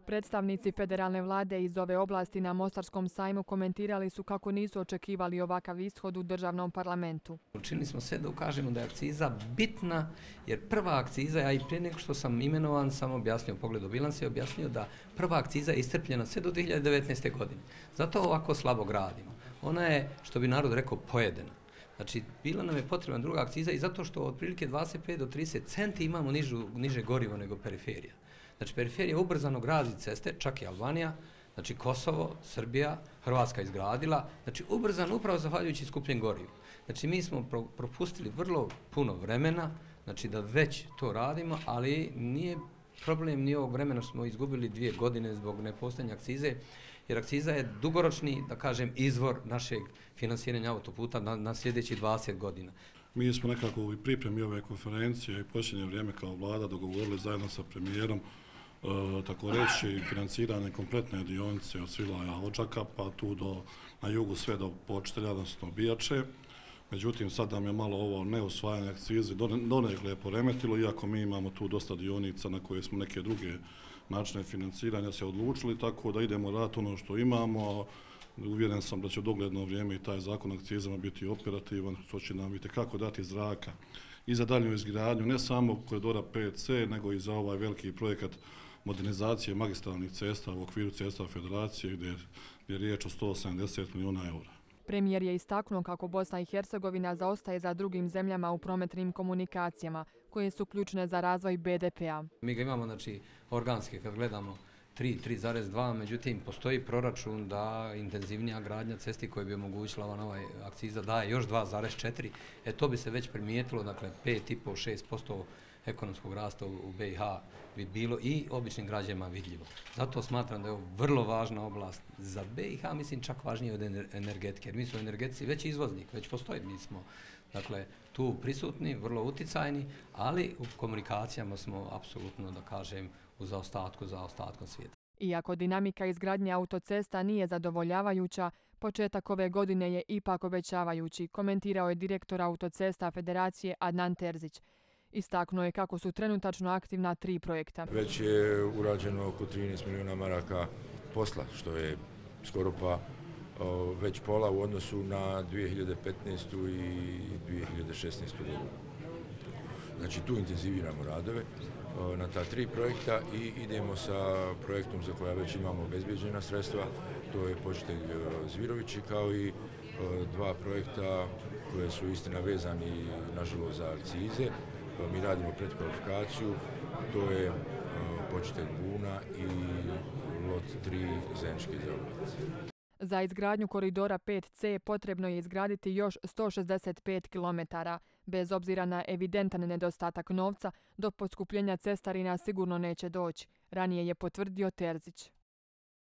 Predstavnici federalne vlade iz ove oblasti na Mostarskom sajmu komentirali su kako nisu očekivali ovakav ishod u državnom parlamentu. Učinili smo sve da ukažemo da je akciza bitna, jer prva akciza, ja i prije nego što sam imenovan, sam objasnio u pogledu bilansa, objasnio da prva akciza je iscrpljena sve do 2019. godine. Zato ovako slabo gradimo. Ona je, što bi narod rekao, pojedena. Znači, bila nam je potrebna druga akciza i zato što otprilike 25 do 30 centi imamo niže gorivo nego periferija. Znači, periferija ubrzano gradi ceste, čak i Albanija, znači Kosovo, Srbija, Hrvatska izgradila, znači ubrzano upravo zahvaljujući skupljen gorivu. Znači, mi smo propustili vrlo puno vremena, znači da već to radimo, ali nije problem ni ovog vremena što smo izgubili 2 godine zbog nepostojanja akcize, jer akciza je dugoročni, da kažem, izvor našeg finansiranja autoputa na sljedećih 20 godina. Mi smo nekako u pripremi ove konferencije i posljednje vrijeme kao vlada dogovorili zajedno sa premijerom tako reći financirane kompletne dionice od Svilaja Odžaka pa tu na jugu sve do Počitelja, odnosno Bijače. Međutim, sad nam je malo ovo neusvajanje akcize donekle poremetilo, iako mi imamo tu dosta dionica na koje smo neke druge načine financiranja se odlučili, tako da idemo raditi ono što imamo. Uvjeren sam da će u dogledno vrijeme i taj zakon o akcizama biti operativan, što će nam kako dati zraka i za daljnju izgradnju, ne samo koridora 5C, nego i za ovaj veliki projekat modernizacije magistralnih cesta u okviru cesta Federacije, gdje je riječ o 170 milijuna eura. Premijer je istaknuo kako Bosna i Hercegovina zaostaje za drugim zemljama u prometnim komunikacijama, koje su ključne za razvoj BDP-a. Mi ga imamo, znači, organske, kad gledamo 3,2, međutim, postoji proračun da intenzivnija gradnja cesti koja bi omogućila ova akciza daje još 2,4. To bi se već primijetilo, dakle, 5,5-6% ekonomskog rasta u BiH bi bilo i običnim građanima vidljivo. Zato smatram da je ovo vrlo važna oblast za BiH, mislim čak važnije od energetike, jer mi su energetici već izvoznik, već postoji, mi smo dakle tu prisutni, vrlo uticajni, ali u komunikacijama smo apsolutno, da kažem, u zaostatkom svijeta. Iako dinamika izgradnje autocesta nije zadovoljavajuća, početak ove godine je ipak obećavajući, komentirao je direktor autocesta Federacije Adnan Terzić. Istaknuo je kako su trenutačno aktivna 3 projekta. Već je urađeno oko 13 milijuna maraka posla, što je skoro pa već pola u odnosu na 2015. i 2016. godinu. Znači tu intenziviramo radove na ta 3 projekta i idemo sa projektom za koja već imamo obezbijeđena sredstva, to je Počitelj Zvirovići, kao i 2 projekta koje su istina vezani nažalost za akcize. Mi radimo predkvalifikaciju, to je Počitelj Buna i lot 3 Zeničke zaobilaznice. Za izgradnju koridora 5C potrebno je izgraditi još 165 km. Bez obzira na evidentan nedostatak novca, do poskupljenja cestarina sigurno neće doći, ranije je potvrdio Terzić.